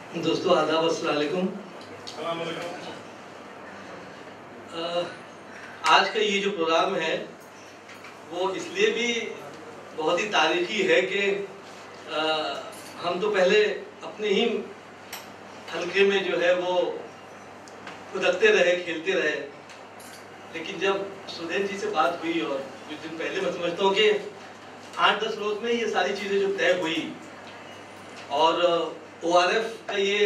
दोस्तों आदाब, अस्सलाम वालेकुम। आज का ये जो प्रोग्राम है वो इसलिए भी बहुत ही तारीखी है कि हम तो पहले अपने ही हल्के में जो है वो खुदकते रहे, खेलते रहे, लेकिन जब सुधीर जी से बात हुई और कुछ दिन पहले मैं समझता हूँ कि 8-10 रोज में ये सारी चीज़ें जो तय हुई और ORF का ये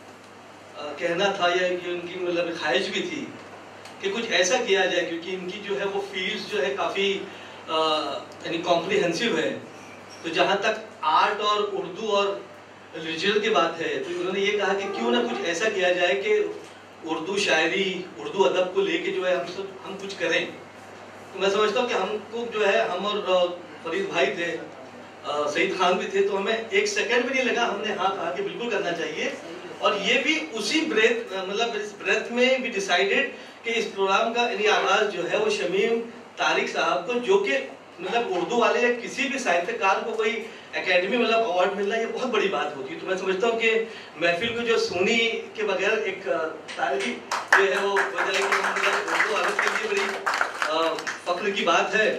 कहना था या कि उनकी मतलब ख्वाहिश भी थी कि कुछ ऐसा किया जाए, क्योंकि इनकी जो है वो फील्ड जो है काफ़ी यानी कॉम्प्रिहेंसिव है। तो जहाँ तक आर्ट और उर्दू और रिलीजन की बात है तो उन्होंने ये कहा कि क्यों ना कुछ ऐसा किया जाए कि उर्दू शायरी, उर्दू अदब को लेके जो है हम कुछ करें। तो मैं समझता हूँ कि हमको जो है, हम और फरीद भाई थे, सईद खान भी थे, तो हमें एक सेकंड भी नहीं लगा, हमने हाँ कहा कि बिल्कुल करना चाहिए। और ये भी उसी ब्रेथ, मतलब इस ब्रेथ में भी डिसाइडेड कि इस प्रोग्राम का यानी आगाज जो है वो शमीम तारिक साहब को, जो कि मतलब उर्दू वाले या किसी भी साहित्यकार को कोई एकेडमी मतलब अवार्ड मिलना ये बहुत बड़ी बात होती है। तो मैं समझता हूँ कि महफिल को जो सुनी के बगैर एक तारीफ जो है वो हो जाएगी, उर्दू वालों के लिए बड़ी फख्र की बात है।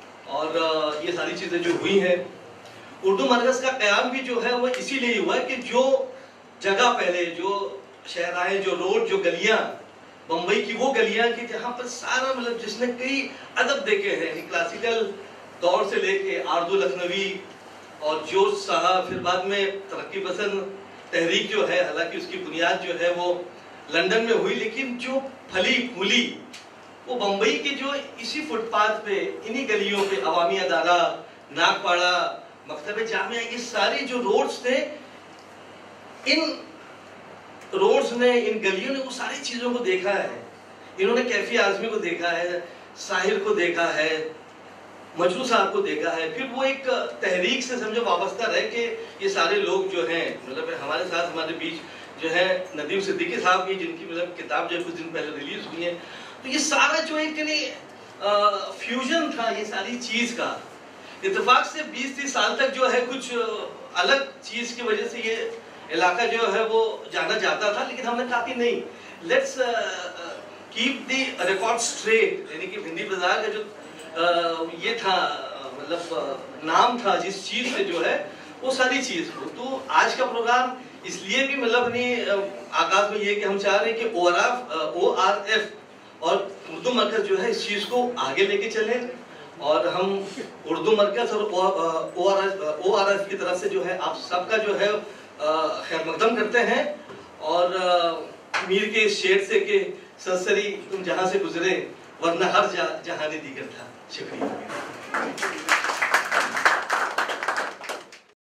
और ये सारी चीज़ें जो हुई हैं, उर्दू मरकज़ का क़याम भी जो है वो इसीलिए हुआ है कि जो जगह पहले जो शहराएँ, जो रोड, जो गलियाँ, बम्बई की वो गलियाँ की जहाँ पर सारा मतलब जिसने कई अदब देखे हैं, क्लासिकल दौर से लेके आरजू लखनवी और जोश साहब, फिर बाद में तरक्की पसंद तहरीक जो है, हालांकि उसकी बुनियाद जो है वो लंदन में हुई, लेकिन जो फली फूली वो बम्बई के जो इसी फुटपाथ पे, इन्हीं गलियों पे, अवामी अदारा, नागपाड़ा, मकतब जामिया, ये सारी जो रोड्स थे, इन रोड्स ने, इन गलियों ने वो सारी चीज़ों को देखा है। इन्होंने कैफी आजमी को देखा है, साहिर को देखा है, मजरू साहब को देखा है। फिर वो एक तहरीक से समझो वाबस्ता रह के ये सारे लोग जो हैं, मतलब हमारे साथ हमारे बीच जो है नदीम सिद्दीकी साहब की, जिनकी मतलब किताब जो कुछ दिन पहले रिलीज हुई है। तो ये सारा जो एक फ्यूजन था ये सारी चीज़ का, इत्तेफाक से 20-30 साल तक जो है कुछ अलग चीज़ की वजह से ये इलाका जो है वो जाना जाता था, लेकिन हमने कहा कि नहीं, let's keep the record straight, यानी कि हिंदी बाजार का जो ये था मतलब नाम था जिस चीज़ से जो है वो सारी चीज़ हो। तो आज का प्रोग्राम इसलिए भी मतलब अपनी आगाज में ये कि हम चाह रहे हैं कि ORF और उर्दू मरकज़ जो है इस चीज़ को आगे लेके चले, और हम उर्दू मरकज़ और ORF की तरफ से जो है आप सबका जो है खैर मकदम करते हैं। और मीर के इस शेर से कि सनसरी तुम जहां से गुजरे वरना हर जहानी दीगर था। शुक्रिया।